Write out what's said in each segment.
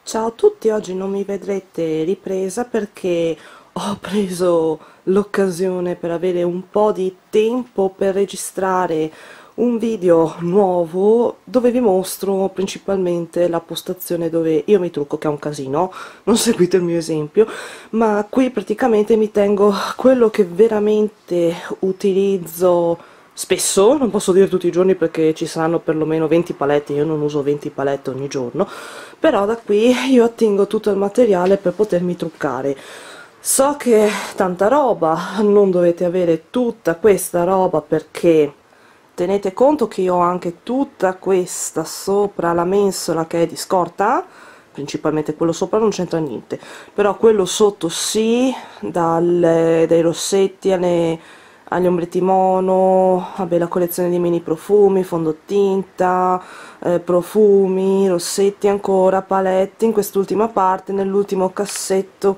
Ciao a tutti, oggi non mi vedrete ripresa perché ho preso l'occasione per avere un po' di tempo per registrare un video nuovo dove vi mostro principalmente la postazione dove io mi trucco, che è un casino, non seguite il mio esempio, ma qui praticamente mi tengo quello che veramente utilizzo spesso, non posso dire tutti i giorni perché ci saranno perlomeno 20 paletti, io non uso 20 palette ogni giorno, però da qui io ottengo tutto il materiale per potermi truccare. So che è tanta roba, non dovete avere tutta questa roba perché tenete conto che io ho anche tutta questa sopra la mensola che è di scorta, principalmente quello sopra non c'entra niente, però quello sotto sì, dai rossetti agli ombretti mono, vabbè, la collezione di mini profumi, fondotinta, profumi, rossetti ancora, paletti in quest'ultima parte, nell'ultimo cassetto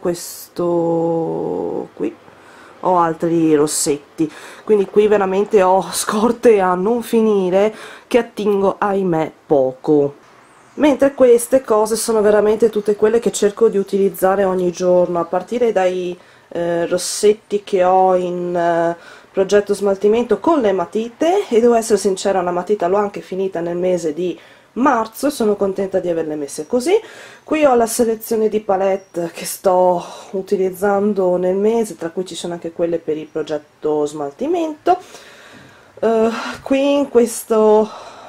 questo qui ho altri rossetti, quindi qui veramente ho scorte a non finire che attingo ahimè poco, mentre queste cose sono veramente tutte quelle che cerco di utilizzare ogni giorno, a partire dai rossetti che ho in progetto smaltimento con le matite, e devo essere sincera, una matita l'ho anche finita nel mese di marzo e sono contenta di averle messe così. Qui ho la selezione di palette che sto utilizzando nel mese, tra cui ci sono anche quelle per il progetto smaltimento. Qui in questo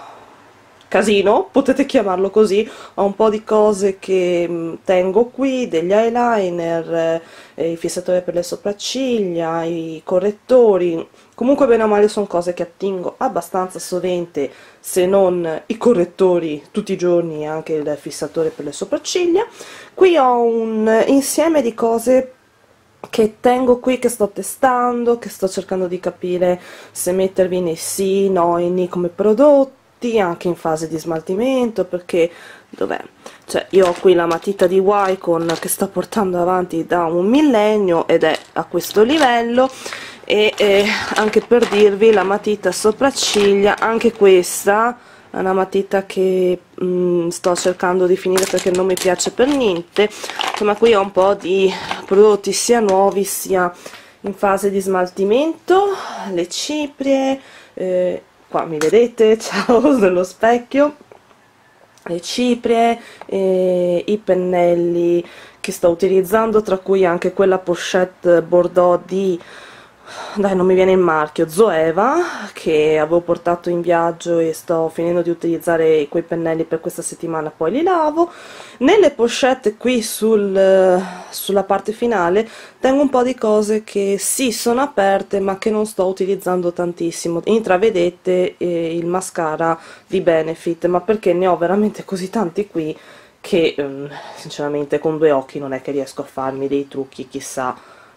casino, potete chiamarlo così, ho un po' di cose che tengo qui, degli eyeliner, i fissatori per le sopracciglia, i correttori, comunque bene o male sono cose che attingo abbastanza sovente, se non i correttori tutti i giorni e anche il fissatore per le sopracciglia. Qui ho un insieme di cose che tengo qui, che sto testando, che sto cercando di capire se mettervi nei sì, no e ni come prodotti, anche in fase di smaltimento, perché dov'è? Cioè io ho qui la matita di Wycon che sto portando avanti da un millennio ed è a questo livello, e anche per dirvi la matita sopracciglia, anche questa è una matita che sto cercando di finire perché non mi piace per niente. Insomma, qui ho un po' di prodotti sia nuovi sia in fase di smaltimento, le ciprie, qua mi vedete, ciao dello specchio, le ciprie, i pennelli che sto utilizzando, tra cui anche quella pochette bordeaux di, dai non mi viene il marchio, Zoeva, che avevo portato in viaggio e sto finendo di utilizzare quei pennelli per questa settimana, poi li lavo. Nelle pochette qui sulla parte finale tengo un po' di cose che sì sono aperte ma che non sto utilizzando tantissimo. Intravedete il mascara di Benefit, ma perché ne ho veramente così tanti qui che sinceramente con due occhi non è che riesco a farmi dei trucchi chissà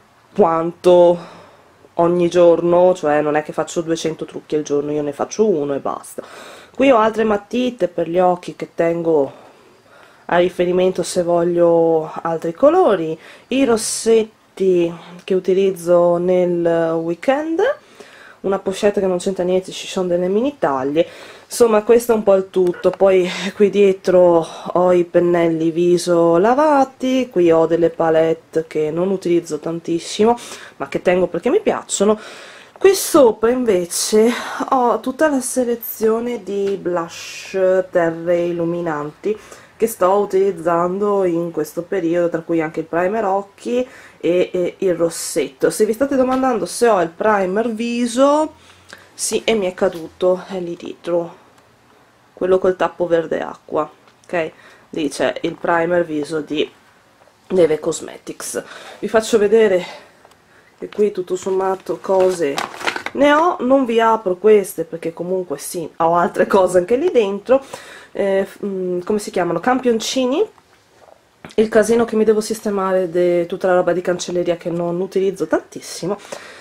quanto ogni giorno, cioè non è che faccio 200 trucchi al giorno, io ne faccio uno e basta. Qui ho altre matite per gli occhi che tengo a riferimento se voglio altri colori, i rossetti che utilizzo nel weekend, una pochette che non c'entra niente, ci sono delle mini taglie, insomma questo è un po' il tutto. Poi qui dietro ho i pennelli viso lavati, qui ho delle palette che non utilizzo tantissimo ma che tengo perché mi piacciono. Qui sopra invece ho tutta la selezione di blush terre illuminanti che sto utilizzando in questo periodo, tra cui anche il primer occhi e il rossetto. Se vi state domandando se ho il primer viso, sì, e mi è caduto, è lì dietro, quello col tappo verde acqua, ok? Lì c'è il primer viso di Neve Cosmetics. Vi faccio vedere che qui tutto sommato cose ne ho, non vi apro queste perché comunque sì, ho altre cose anche lì dentro. Come si chiamano? Campioncini, il casino che mi devo sistemare di tutta la roba di cancelleria che non utilizzo tantissimo,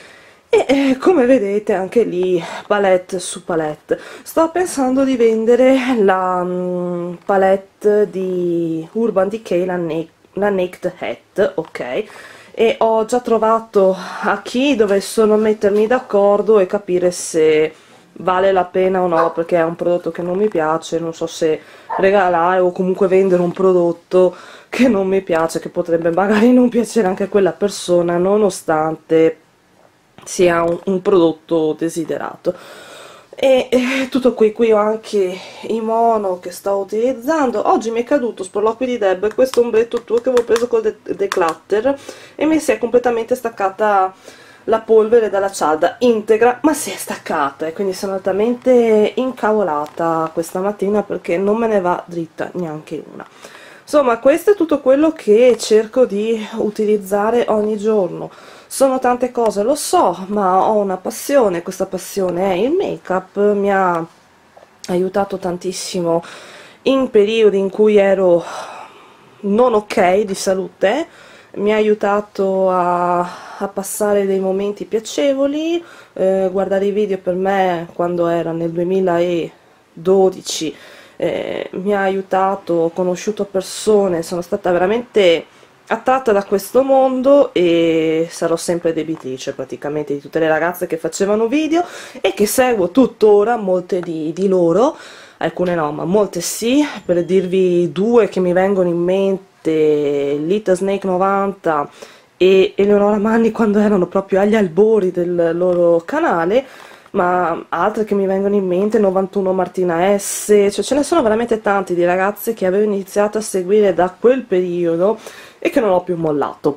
e come vedete anche lì palette su palette. Sto pensando di vendere la palette di Urban Decay, la Naked Hat, ok? E ho già trovato a chi dove sono mettermi d'accordo e capire se vale la pena o no, perché è un prodotto che non mi piace, non so se regalare o comunque vendere un prodotto che non mi piace, che potrebbe magari non piacere anche a quella persona, nonostante sia un prodotto desiderato. E tutto qui ho anche i mono che sto utilizzando. Oggi mi è caduto sproloqui di Deb questo ombretto tuo che avevo preso col declutter e mi si è completamente staccata la polvere dalla cialda integra, ma si è staccata, e quindi sono altamente incavolata questa mattina perché non me ne va dritta neanche una. Insomma, questo è tutto quello che cerco di utilizzare ogni giorno. Sono tante cose, lo so, ma ho una passione, questa passione è il make-up. Mi ha aiutato tantissimo in periodi in cui ero non ok di salute, mi ha aiutato a passare dei momenti piacevoli. Guardare i video per me, quando era nel 2012, mi ha aiutato, ho conosciuto persone, sono stata veramente attratta da questo mondo e sarò sempre debitrice praticamente di tutte le ragazze che facevano video e che seguo tuttora, molte di loro, alcune no, ma molte sì. Per dirvi due che mi vengono in mente, Lita Snake 90 e Eleonora Manni, quando erano proprio agli albori del loro canale, ma altre che mi vengono in mente, 91 Martina S, cioè ce ne sono veramente tanti di ragazze che avevo iniziato a seguire da quel periodo e che non ho più mollato.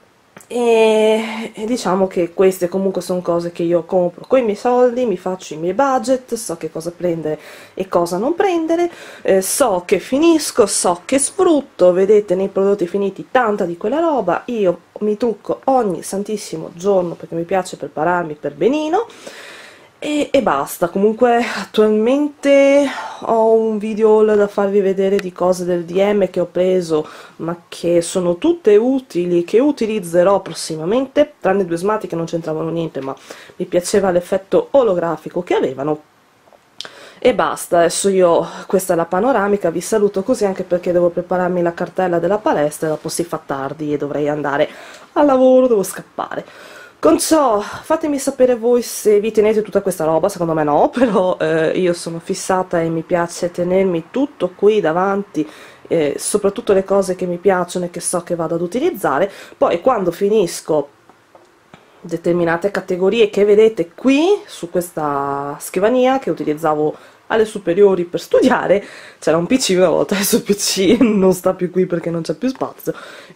E diciamo che queste comunque sono cose che io compro con i miei soldi, mi faccio i miei budget, so che cosa prendere e cosa non prendere, so che finisco, so che sfrutto. Vedete nei prodotti finiti tanta di quella roba. Io mi trucco ogni santissimo giorno perché mi piace prepararmi per benino. E basta. Comunque attualmente ho un video haul da farvi vedere di cose del DM che ho preso, ma che sono tutte utili, che utilizzerò prossimamente, tranne due smati che non c'entravano niente, ma mi piaceva l'effetto olografico che avevano. E basta, adesso io, questa è la panoramica, vi saluto così anche perché devo prepararmi la cartella della palestra e dopo si fa tardi e dovrei andare al lavoro, devo scappare. Con ciò, fatemi sapere voi se vi tenete tutta questa roba, secondo me no, però io sono fissata e mi piace tenermi tutto qui davanti, soprattutto le cose che mi piacciono e che so che vado ad utilizzare. Poi quando finisco determinate categorie che vedete qui su questa scrivania che utilizzavo alle superiori per studiare, c'era un PC una volta, adesso il PC non sta più qui perché non c'è più spazio.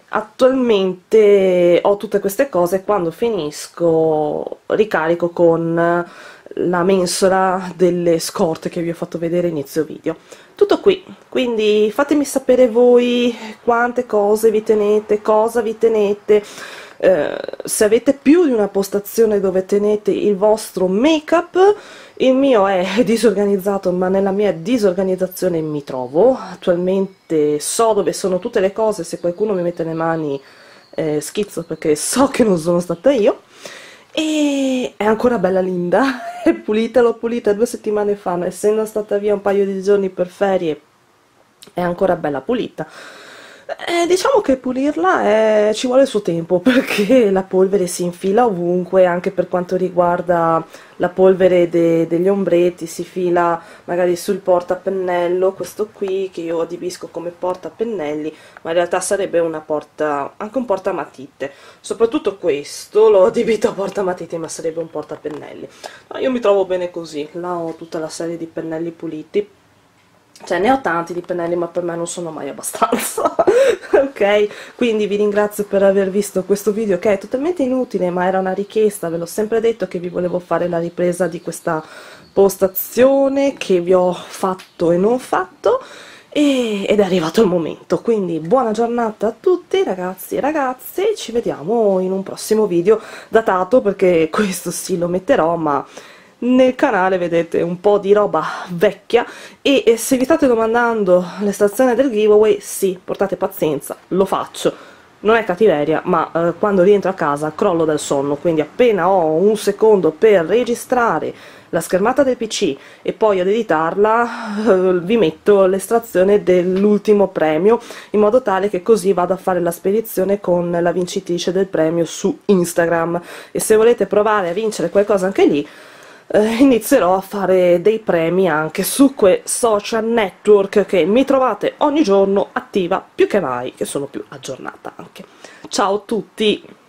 Attualmente ho tutte queste cose, quando finisco ricarico con la mensola delle scorte che vi ho fatto vedere inizio video. Tutto qui, quindi fatemi sapere voi quante cose vi tenete, cosa vi tenete, se avete più di una postazione dove tenete il vostro make-up. Il mio è disorganizzato, ma nella mia disorganizzazione mi trovo. Attualmente so dove sono tutte le cose, se qualcuno mi mette le mani schizzo perché so che non sono stata io. E è ancora bella linda, è pulita, l'ho pulita 2 settimane fa, essendo stata via un paio di giorni per ferie, è ancora bella pulita. Diciamo che pulirla ci vuole il suo tempo perché la polvere si infila ovunque, anche per quanto riguarda la polvere degli ombretti, si fila magari sul portapennello, questo qui che io adibisco come portapennelli, ma in realtà sarebbe una anche un portamatite. Soprattutto questo l'ho adibito a portamatite, ma sarebbe un portapennelli. No, io mi trovo bene così, là ho tutta la serie di pennelli puliti. Cioè ne ho tanti di pennelli, ma per me non sono mai abbastanza. Ok? Quindi vi ringrazio per aver visto questo video che è totalmente inutile, ma era una richiesta. Ve l'ho sempre detto che vi volevo fare la ripresa di questa postazione che vi ho fatto e non fatto, ed è arrivato il momento. Quindi buona giornata a tutti ragazzi e ragazze, ci vediamo in un prossimo video datato, perché questo sì lo metterò, ma nel canale vedete un po' di roba vecchia. E se vi state domandando l'estrazione del giveaway, sì, portate pazienza, lo faccio, non è cattiveria, ma quando rientro a casa crollo dal sonno, quindi appena ho un secondo per registrare la schermata del PC e poi ad editarla, vi metto l'estrazione dell'ultimo premio, in modo tale che così vado a fare la spedizione con la vincitrice del premio su Instagram. E se volete provare a vincere qualcosa anche lì, inizierò a fare dei premi anche su quei social network che mi trovate ogni giorno attiva più che mai, che sono più aggiornata anche. Ciao a tutti!